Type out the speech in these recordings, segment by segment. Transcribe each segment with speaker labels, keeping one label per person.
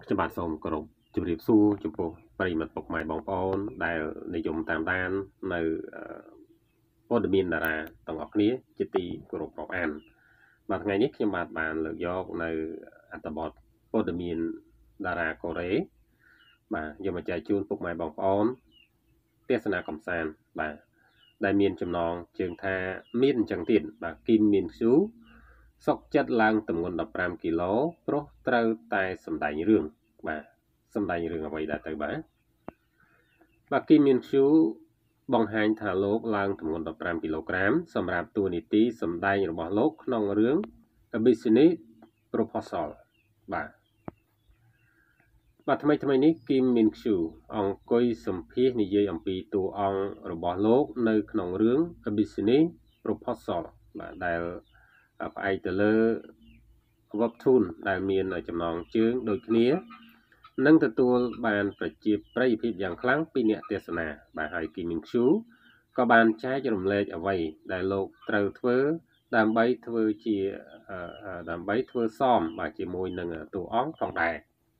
Speaker 1: ចំបាទសូមគោរពជម្រាបសួរចំពោះប្រិយមិត្តពុកម៉ែបងប្អូនដែលនិយមតាមដាននៅព័ត៌មានតារាទាំងអស់គ្នាជាទីគោរពរាប់អានបាទថ្ងៃនេះខ្ញុំបាទបានលើកយកនៅអត្ថបទព័ត៌មានតារាកូរ៉េបាទយកមកចែកជូនពុកម៉ែបងប្អូនទស្សនាកម្សាន្តបាទដែលមានចំណងជើងថាមានអញ្ចឹងទៀតបាទគីមមីនស៊ូសុកចិត្តឡើងទម្ងន់15គីឡូព្រោះត្រូវតែសម្ដែងរឿងបាទសម្ដែងរឿងអ្វីដែរទៅបាទគីមមីនស៊ូបង្ហាញថាលោកឡើងទម្ងន់15គីឡូក្រាមសម្រាប់តួនាទីសម្ដែងរបស់លោកក្នុងរឿង A Business Proposal បាទថ្មីនេះគីមមីនស៊ូអង្គុយសម្ភាសនិយាយអំពីតួអង្គរបស់លោកនៅក្នុងរឿង A Business Proposal បាទដែលផ្អែកទៅលើ Webtoon ដែលមានចំណងជើងដូចគ្នានិងទទួលបានប្រជាប្រិយភាពយ៉ាងខ្លាំងពីអ្នកទស្សនាបាទហើយគីមីងស៊ូក៏បានចែករំលែកអ្វីដែលលោកត្រូវធ្វើដើម្បីធ្វើសមបាទជាមួយនឹងតួអង្គផងដែរ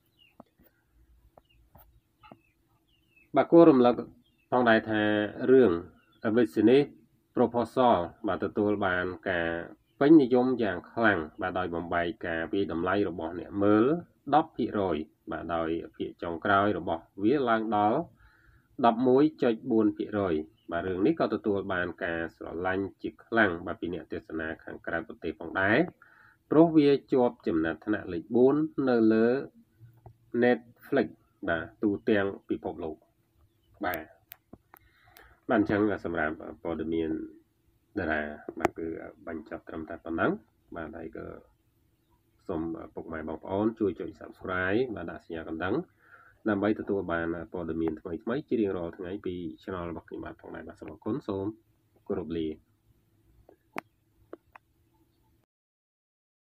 Speaker 1: បាទគួររំលឹកផងដែរថារឿង A Business Proposal បាទទទួលបានការពេញនិយមយ៉ាងខ្លាំងបាទដោយបំបែកការវាយតម្លៃរបស់អ្នកមើល 10% បាទដោយភាគចុងក្រោយរបស់វាឡើងដល់ 11.4% បាទរឿងនេះក៏ទទួលបានការស្រឡាញ់ជាខ្លាំងបាទពីអ្នកទស្សនាខាងក្រៅប្រទេសផងដែរព្រោះវាជាប់ចំណាត់ថ្នាក់លេខ4នៅលើ Netflix បាទទូទាំងពិភពលោកបាទអញ្ចឹងសម្រាប់ព័ត៌មានតារាបាទគឺបញ្ចប់ត្រឹមតែប៉ុណ្ណឹងបាទហើយក៏សូមពុកម៉ែបងប្អូនជួយចុច Subscribe បាទដាក់សញ្ញាកណ្ដឹងដើម្បីទទួលបានព័ត៌មានថ្មីៗជារៀងរាល់ថ្ងៃពី Channel របស់ខ្ញុំបាទផងដែរបាទសូមអរគុណសូមគោរពលា